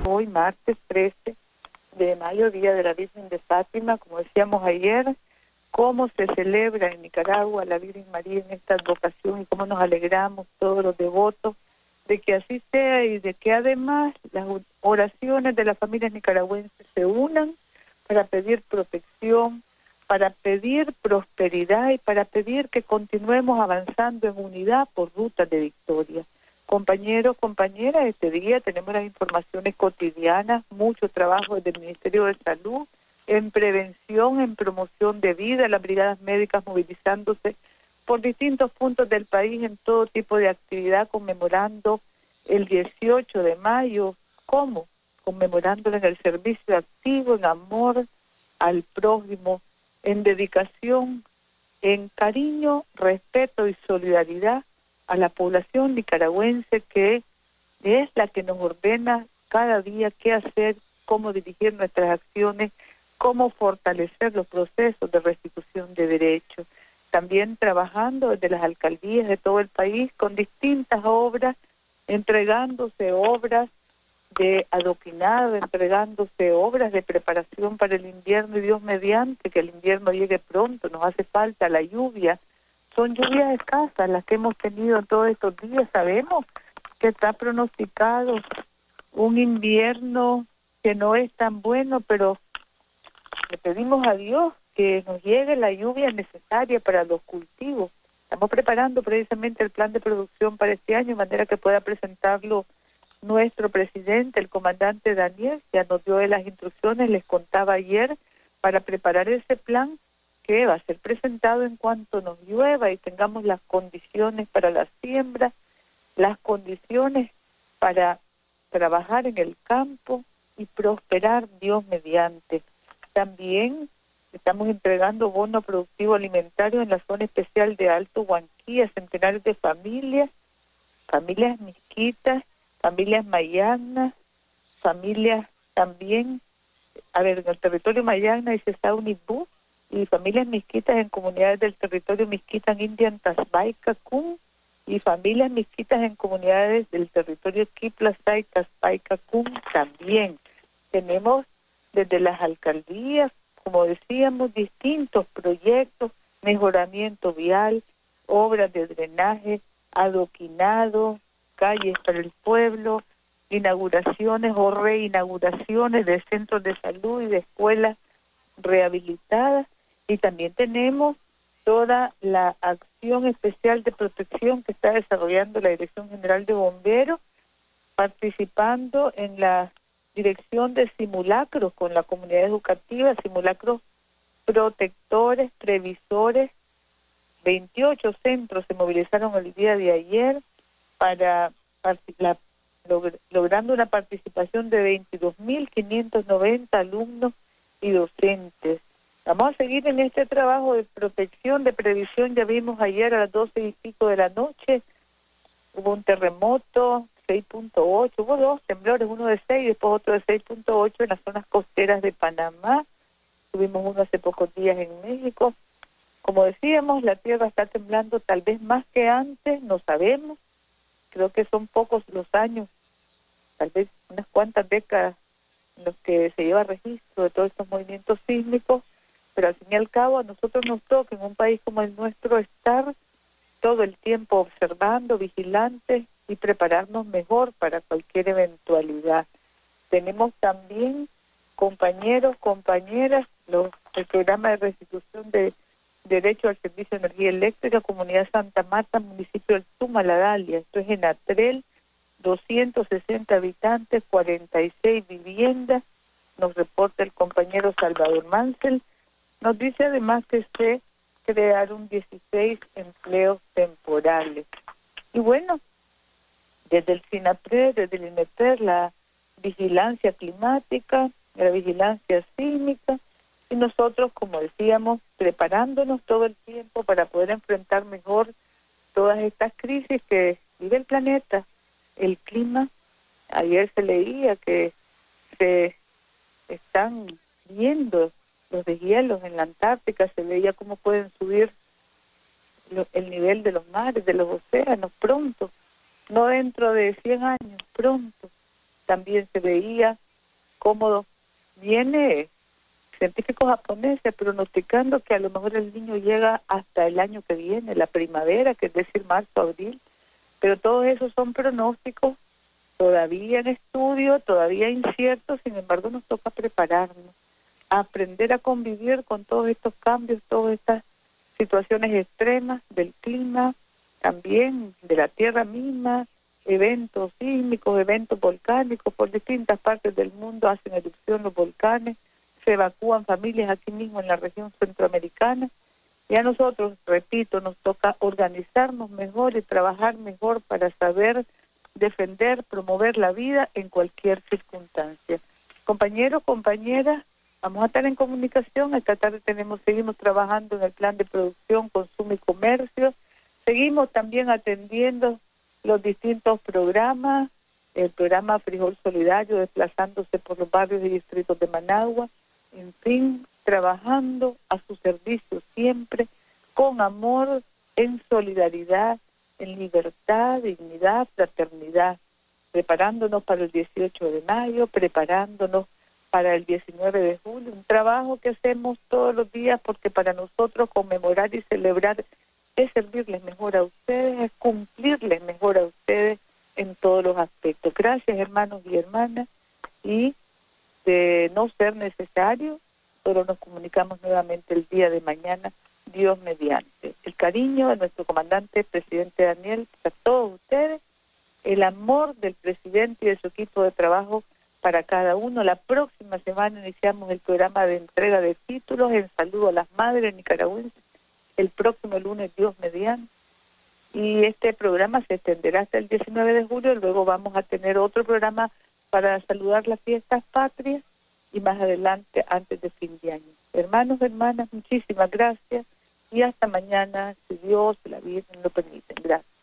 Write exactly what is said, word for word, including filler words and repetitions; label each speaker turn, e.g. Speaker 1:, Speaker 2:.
Speaker 1: Hoy, martes trece de mayo, Día de la Virgen de Fátima, como decíamos ayer, cómo se celebra en Nicaragua la Virgen María en esta advocación y cómo nos alegramos todos los devotos de que así sea y de que además las oraciones de las familias nicaragüenses se unan para pedir protección, para pedir prosperidad y para pedir que continuemos avanzando en unidad por rutas de victoria. Compañeros, compañeras, este día tenemos las informaciones cotidianas, mucho trabajo desde el Ministerio de Salud, en prevención, en promoción de vida, las brigadas médicas movilizándose por distintos puntos del país en todo tipo de actividad, conmemorando el dieciocho de mayo. ¿Cómo? Conmemorándolo en el servicio activo, en amor al prójimo, en dedicación, en cariño, respeto y solidaridad a la población nicaragüense, que es la que nos ordena cada día qué hacer, cómo dirigir nuestras acciones, cómo fortalecer los procesos de restitución de derechos. También trabajando desde las alcaldías de todo el país con distintas obras, entregándose obras de adoquinado, entregándose obras de preparación para el invierno, y Dios mediante que el invierno llegue pronto, nos hace falta la lluvia. Son lluvias escasas las que hemos tenido todos estos días. Sabemos que está pronosticado un invierno que no es tan bueno, pero le pedimos a Dios que nos llegue la lluvia necesaria para los cultivos. Estamos preparando precisamente el plan de producción para este año, de manera que pueda presentarlo nuestro presidente, el comandante Daniel. Ya nos dio de las instrucciones, les contaba ayer, para preparar ese plan que va a ser presentado en cuanto nos llueva y tengamos las condiciones para la siembra, las condiciones para trabajar en el campo y prosperar Dios mediante. También estamos entregando bono productivo alimentario en la zona especial de Alto Huanquí, centenares de familias, familias misquitas, familias mayagnas, familias también, a ver, en el territorio mayagna dice Saunibú, y familias misquitas en comunidades del territorio misquita en Indian Tasbay, Cacún, y familias misquitas en comunidades del territorio Kiplasay, Tasbay, Cacún también. Tenemos desde las alcaldías, como decíamos, distintos proyectos, mejoramiento vial, obras de drenaje, adoquinado, calles para el pueblo, inauguraciones o reinauguraciones de centros de salud y de escuelas rehabilitadas, y también tenemos toda la acción especial de protección que está desarrollando la Dirección General de Bomberos, participando en la dirección de simulacros con la comunidad educativa, simulacros protectores, previsores. veintiocho centros se movilizaron el día de ayer para la, log, logrando una participación de veintidós mil quinientos noventa alumnos y docentes. Vamos a seguir en este trabajo de protección, de previsión. Ya vimos ayer a las doce y pico de la noche, hubo un terremoto, seis punto ocho, hubo dos temblores, uno de seis y después otro de seis punto ocho en las zonas costeras de Panamá. Tuvimos uno hace pocos días en México. Como decíamos, la tierra está temblando tal vez más que antes, no sabemos. Creo que son pocos los años, tal vez unas cuantas décadas en los que se lleva registro de todos estos movimientos sísmicos, pero al fin y al cabo a nosotros nos toca en un país como el nuestro estar todo el tiempo observando, vigilantes y prepararnos mejor para cualquier eventualidad. Tenemos también compañeros, compañeras, los, el programa de restitución de derecho al servicio de energía eléctrica, Comunidad Santa Marta, municipio del Tumaladalia. Esto es en Atrel, doscientos sesenta habitantes, cuarenta y seis viviendas, nos reporta el compañero Salvador Mansell. Nos dice además que se crearon dieciséis empleos temporales. Y bueno, desde el SINAPRE, desde el INEPER, la vigilancia climática, la vigilancia sísmica, y nosotros, como decíamos, preparándonos todo el tiempo para poder enfrentar mejor todas estas crisis que vive el planeta. El clima, ayer se leía que se están viendo los deshielos en la Antártica, se veía cómo pueden subir lo, el nivel de los mares, de los océanos, pronto, no dentro de cien años, pronto. también se veía cómo viene científicos japoneses pronosticando que a lo mejor el niño llega hasta el año que viene, la primavera, que es decir, marzo, abril, pero todos esos son pronósticos todavía en estudio, todavía inciertos. Sin embargo, nos toca prepararnos, aprender a convivir con todos estos cambios, todas estas situaciones extremas del clima, también de la tierra misma, eventos sísmicos, eventos volcánicos. Por distintas partes del mundo hacen erupción los volcanes, se evacúan familias aquí mismo en la región centroamericana, y a nosotros, repito, nos toca organizarnos mejor y trabajar mejor para saber defender, promover la vida en cualquier circunstancia. Compañeros, compañeras, vamos a estar en comunicación. Esta tarde tenemos, seguimos trabajando en el plan de producción, consumo y comercio. Seguimos también atendiendo los distintos programas, el programa Frijol Solidario, desplazándose por los barrios y distritos de Managua. En fin, trabajando a su servicio siempre, con amor, en solidaridad, en libertad, dignidad, fraternidad, preparándonos para el dieciocho de mayo, preparándonos para el diecinueve de julio, un trabajo que hacemos todos los días, porque para nosotros conmemorar y celebrar es servirles mejor a ustedes, es cumplirles mejor a ustedes en todos los aspectos. Gracias, hermanos y hermanas, y de no ser necesario, solo nos comunicamos nuevamente el día de mañana, Dios mediante. El cariño de nuestro comandante, presidente Daniel, para todos ustedes, el amor del presidente y de su equipo de trabajo para cada uno. La próxima semana iniciamos el programa de entrega de títulos en saludo a las madres nicaragüenses, el próximo lunes, Dios mediante, y este programa se extenderá hasta el diecinueve de julio. Luego vamos a tener otro programa para saludar las fiestas patrias, y más adelante, antes de fin de año. Hermanos, hermanas, muchísimas gracias, y hasta mañana, si Dios y la Virgen lo permiten. Gracias.